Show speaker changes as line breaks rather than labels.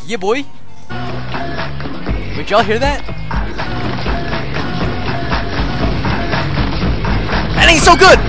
Yeah, boy. Did y'all hear that? That ain't so good!